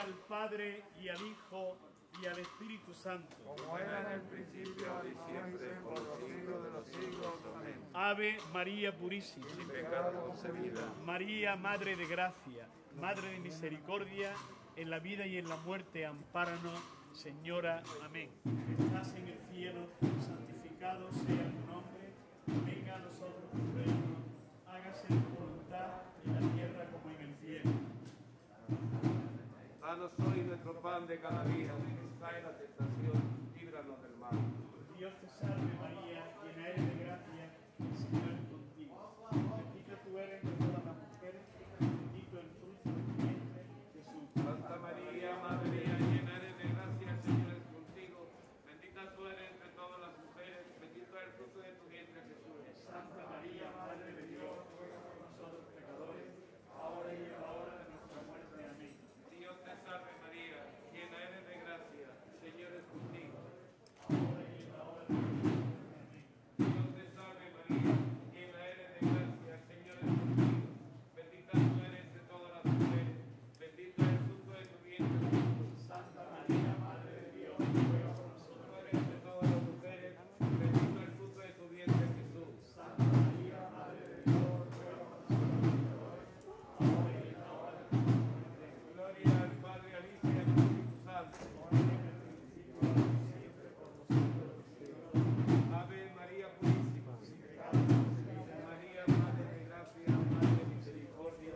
al Padre, y al Hijo, y al Espíritu Santo. Como era en el principio, ahora y siempre, por los siglos de los siglos. Amén. Ave María Purísima, Sin pecado concebida. María, Madre de Gracia, Madre de Misericordia, en la vida y en la muerte, ampáranos, Señora. Amén. Estás en el cielo, santificado sea tu nombre, venga a nosotros tu reino, hágase tu voluntad en la tierra como en el cielo. Danos hoy nuestro pan de cada día, cae la tentación, líbranos del mal. Dios te salve María, llena eres de gracia, el Señor es contigo. Bendita tú eres de todas las mujeres, bendito el fruto de tu vientre, Jesús. Santa María, Madre mía, llena eres de gracia, el Señor es contigo. Bendita tú eres entre todas las mujeres, bendito es el fruto de tu vientre, Jesús. Santa María, Madre de Dios, ruega por nosotros pecadores, ahora y en la hora de nuestra muerte. Amén. Dios te salve María, llena eres de gracia, el Señor es contigo. Ahora y en la hora de nuestra muerte. Amén. Dios te salve María, llena eres de gracia, el Señor es contigo. Bendita tú eres entre todas las mujeres, bendito es el fruto de tu vientre, Jesús. Santa María, Madre de Dios, ruega por nosotros Tú eres entre todas las mujeres, bendito es el fruto de tu vientre, Jesús. Santa María, Madre de Dios, ruega por nosotros pecadores, ahora y en la hora de nuestra muerte. Gloria al Padre, al Hijo y al Espíritu Santo. Ave María Purísima, María, Madre de Gracia, Madre de Misericordia,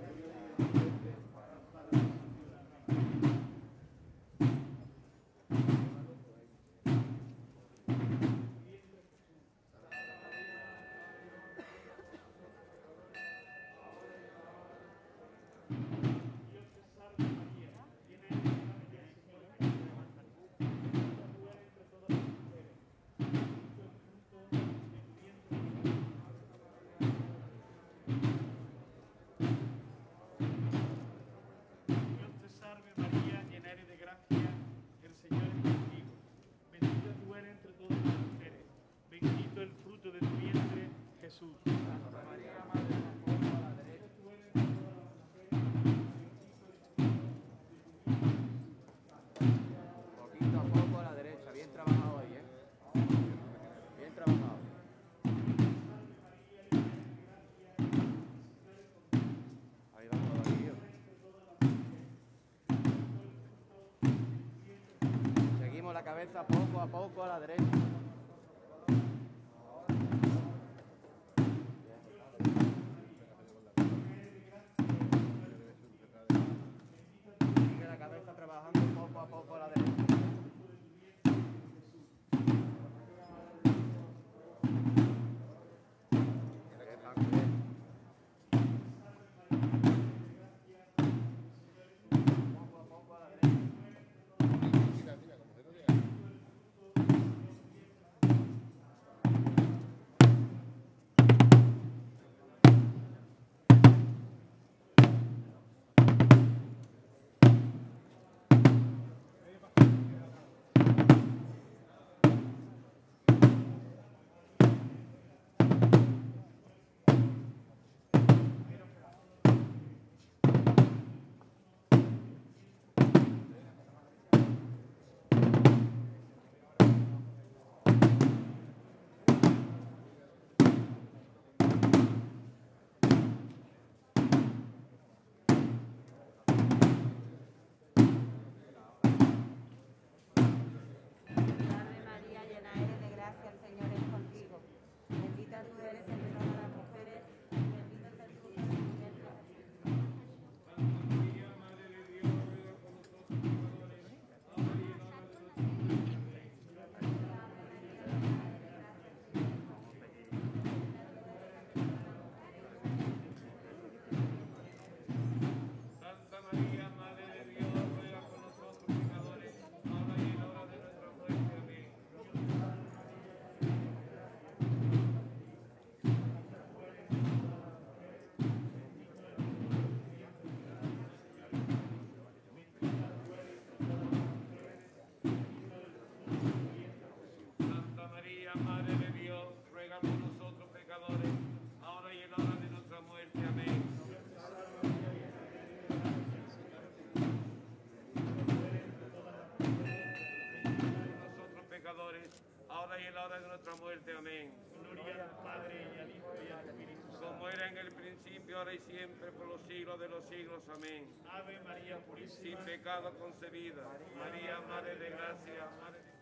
Dios te salve María, llena eres de gracia, el Señor es contigo. Bendita tú eres entre todas las mujeres, bendito el fruto de tu vientre, Jesús. Santa María, Madre de Dios, a la derecha. Poquito a poco a la derecha, bien trabajado ahí, bien trabajado. Ahí va todavía. Seguimos la cabeza poco a poco a la derecha. Sigue la cabeza trabajando poco a poco a la derecha. hora de nuestra muerte. Amén. Gloria al Padre, y al Hijo, y al Espíritu Santo. Como era en el principio, ahora y siempre, por los siglos de los siglos. Amén. Ave María Sin Purísima. pecado concebida, María, Madre de Gracia, Madre de...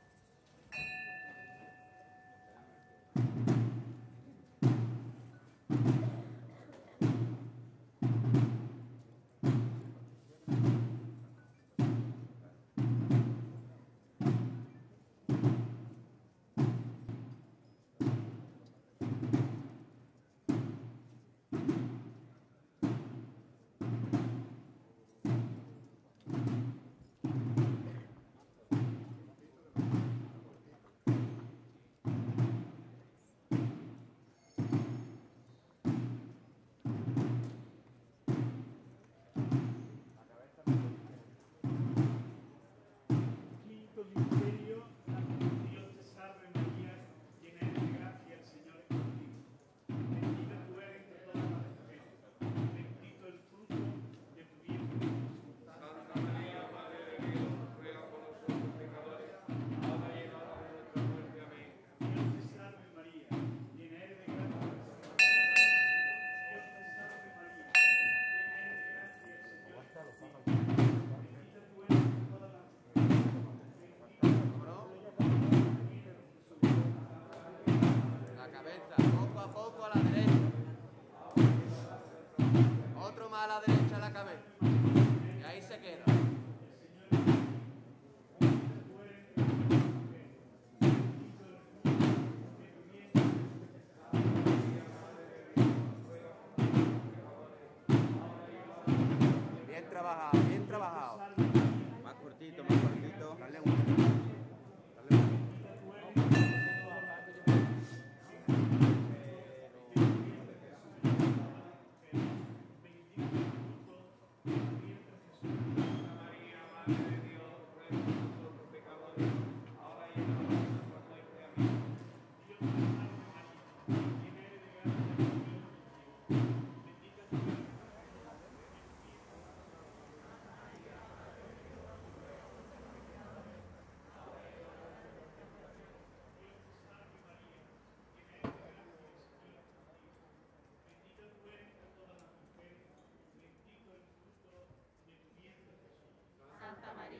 Quinto misterio, la Dios te salve María, llena eres de gracia, el Señor es contigo. Bendita tú eres entre todas las mujeres, bendito el fruto de tu vientre Jesús. Santa María, Madre de Dios, ruega por nosotros pecadores, ahora y en la hora de nuestra muerte. Amén. Dios te salve María, llena eres de gracia, el Señor es contigo. Dios te salve María, llena eres de gracia, el Señor es contigo. Bendita tú eres entre todas las mujeres, La cabeza, poco a poco a la derecha. Otro más a la derecha la cabeza. Y ahí se queda. Bien trabajado, bien trabajado. Más cortito, más cortito. Dale un... María, Madre de Dios, ruega por nosotros pecadores, ahora y en la hora de nuestra muerte. Amén. Santa María,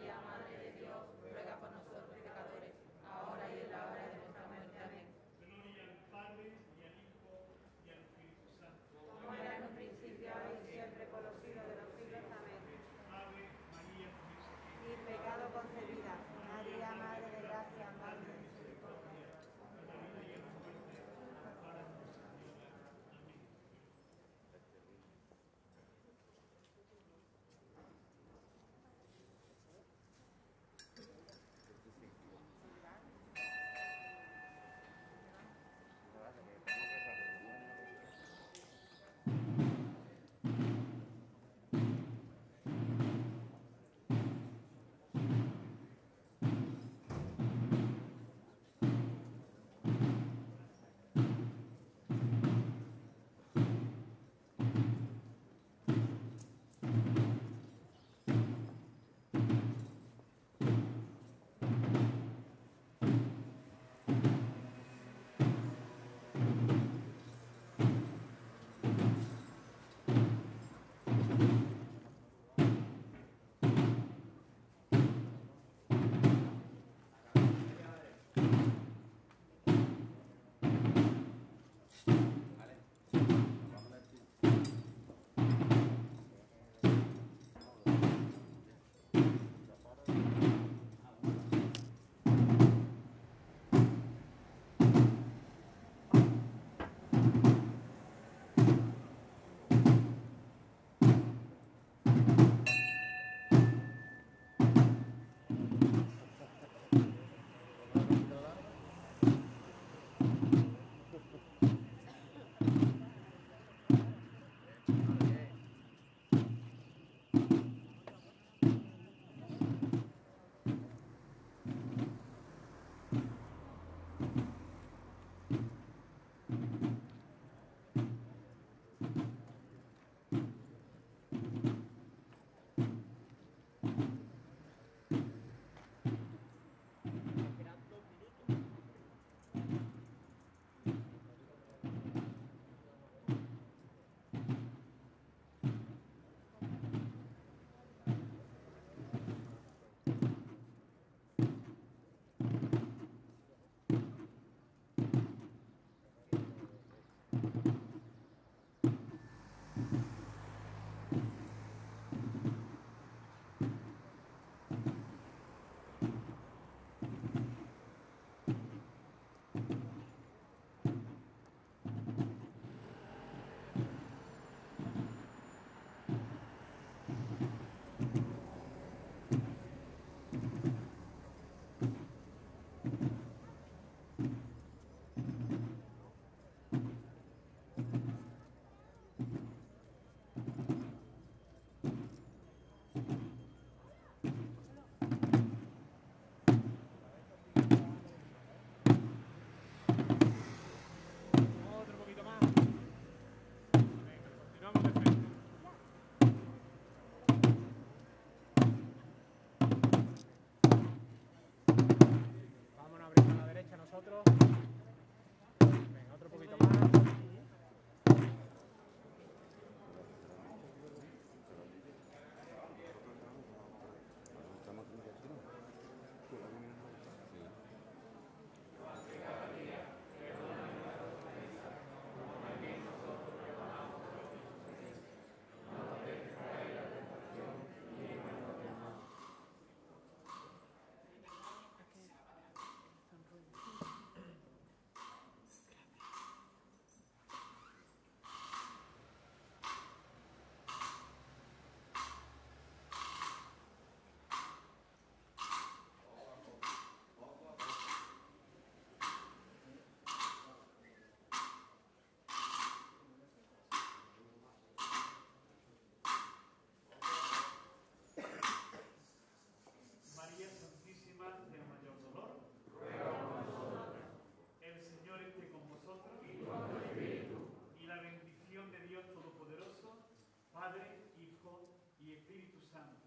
Santo.